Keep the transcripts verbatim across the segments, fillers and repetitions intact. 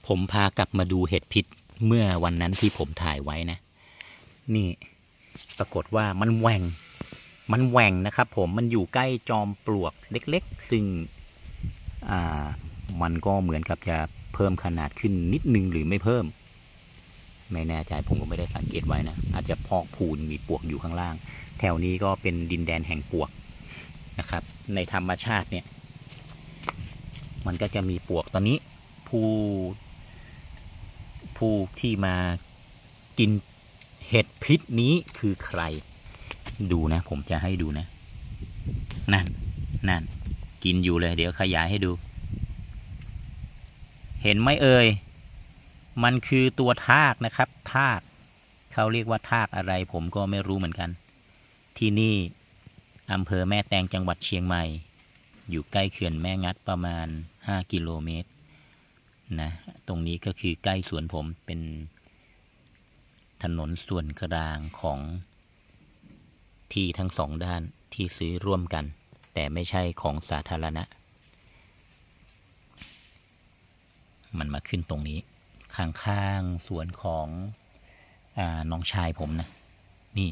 ผมพากลับมาดูเห็ดพิษเมื่อวันนั้นที่ผมถ่ายไว้นะนี่ปรากฏว่ามันแหว่งมันแหว่งนะครับผมมันอยู่ใกล้จอมปลวกเล็กๆซึ่งอ่ามันก็เหมือนกับจะเพิ่มขนาดขึ้นนิดนึงหรือไม่เพิ่มไม่แน่ใจผมก็ไม่ได้สังเกตไว้นะอาจจะพอกพูนมีปลวกอยู่ข้างล่างแถวนี้ก็เป็นดินแดนแห่งปลวกนะครับในธรรมชาติเนี่ยมันก็จะมีปลวกตอนนี้ผู้ผู้ที่มากินเห็ดพิษนี้คือใครดูนะผมจะให้ดูนะนั่นนั่นกินอยู่เลยเดี๋ยวขยายให้ดูเห็นไหมเอ่ยมันคือตัวทากนะครับทากเขาเรียกว่าทากอะไรผมก็ไม่รู้เหมือนกันที่นี่อำเภอแม่แตงจังหวัดเชียงใหม่อยู่ใกล้เขื่อนแม่งัดประมาณห้ากิโลเมตรนะตรงนี้ก็คือใกล้สวนผมเป็นถนนส่วนกลางของที่ทั้งสองด้านที่ซื้อร่วมกันแต่ไม่ใช่ของสาธารณะมันมาขึ้นตรงนี้ข้างๆสวนของอ่าน้องชายผมนะนี่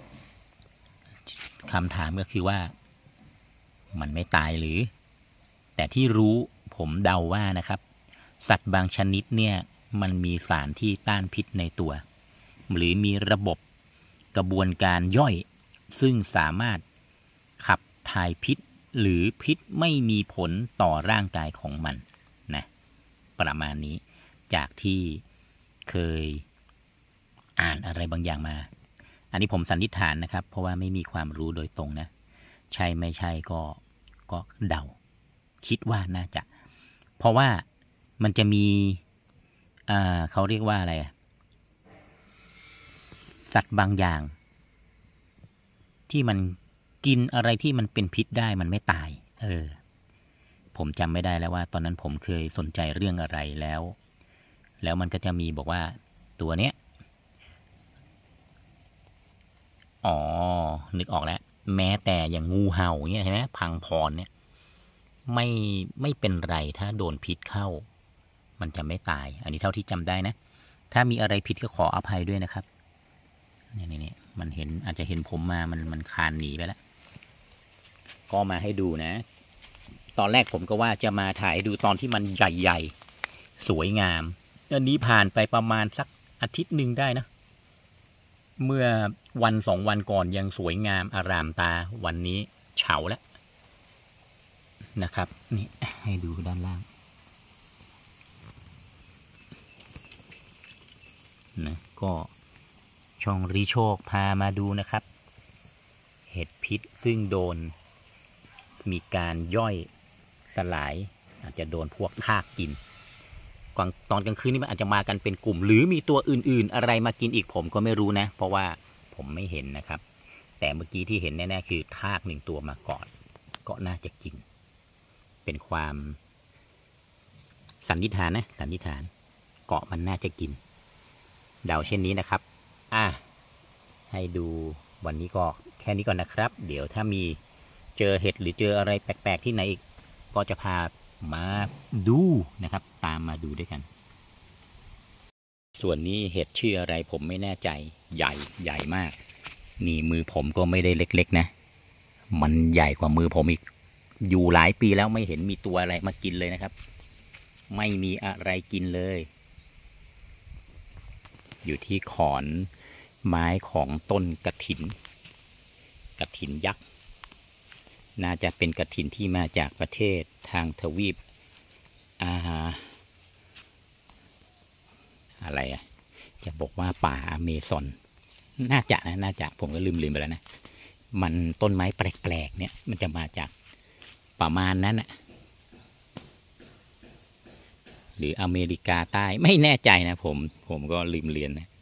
คำถามก็คือว่ามันไม่ตายหรือแต่ที่รู้ผมเดาว่านะครับสัตว์บางชนิดเนี่ยมันมีสารที่ต้านพิษในตัวหรือมีระบบกระบวนการย่อยซึ่งสามารถขับถ่ายพิษหรือพิษไม่มีผลต่อร่างกายของมันนะประมาณนี้จากที่เคยอ่านอะไรบางอย่างมาอันนี้ผมสันนิษฐานนะครับเพราะว่าไม่มีความรู้โดยตรงนะใช่ไม่ใช่ก็ก็เดาคิดว่าน่าจะเพราะว่ามันจะมีอ่าเขาเรียกว่าอะไรสัตว์บางอย่างที่มันกินอะไรที่มันเป็นพิษได้มันไม่ตายเออผมจำไม่ได้แล้วว่าตอนนั้นผมเคยสนใจเรื่องอะไรแล้วแล้วมันก็จะมีบอกว่าตัวเนี้ยอ๋อนึกออกแล้วแม้แต่อย่างงูเห่าเงี้ยใช่ไหมพังพรเนี่ยไม่ไม่เป็นไรถ้าโดนพิษเข้ามันจะไม่ตายอันนี้เท่าที่จำได้นะถ้ามีอะไรผิดก็ขออภัยด้วยนะครับนี่นี่นี่มันเห็นอาจจะเห็นผมมามันมันคานหนีไปแล้วก็มาให้ดูนะตอนแรกผมก็ว่าจะมาถ่ายดูตอนที่มันใหญ่ๆสวยงามอันนี้ผ่านไปประมาณสักอาทิตย์หนึ่งได้นะเมื่อวันสองวันก่อนยังสวยงามอารามตาวันนี้เฉาแล้วนะครับนี่ให้ดูด้านล่างนะก็ช่องรีโชคพามาดูนะครับเห็ดพิษซึ่งโดนมีการย่อยสลายอาจจะโดนพวกทากกินตอนกลางคืนนี่มันอาจจะมากันเป็นกลุ่มหรือมีตัวอื่นๆอะไรมากินอีกผมก็ไม่รู้นะเพราะว่าผมไม่เห็นนะครับแต่เมื่อกี้ที่เห็นแน่ๆคือทากหนึ่งตัวมาก่อนก็น่าจะกินเป็นความสันนิษฐานนะสันนิษฐานเกาะมันน่าจะกินเดาเช่นนี้นะครับอ่ะให้ดูวันนี้ก็แค่นี้ก่อนนะครับเดี๋ยวถ้ามีเจอเห็ดหรือเจออะไรแปลกๆที่ไหนอีกก็จะพามาดูนะครับตามมาดูด้วยกันส่วนนี้เห็ดชื่ออะไรผมไม่แน่ใจใหญ่ใหญ่มากนี่มือผมก็ไม่ได้เล็กๆนะมันใหญ่กว่ามือผมอีกอยู่หลายปีแล้วไม่เห็นมีตัวอะไรมากินเลยนะครับไม่มีอะไรกินเลยอยู่ที่ขอนไม้ของต้นกฐินกฐินยักษ์น่าจะเป็นกฐินที่มาจากประเทศทางทวีปอาอะไรอ่ะจะบอกว่าป่าอเมซอนน่าจะนะน่าจะผมก็ลืมลืมไปแล้วนะมันต้นไม้แปลกๆเนี่ยมันจะมาจากประมาณนั้นอ่ะหรืออเมริกาใต้ไม่แน่ใจนะผมผมก็ลืมเรียนนะ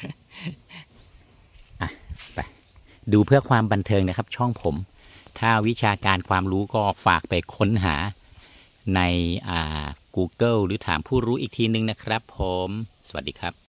อ่ะไปดูเพื่อความบันเทิงนะครับช่องผมถ้าวิชาการความรู้ก็ฝากไปค้นหาในอ่า Google หรือถามผู้รู้อีกทีนึงนะครับผมสวัสดีครับ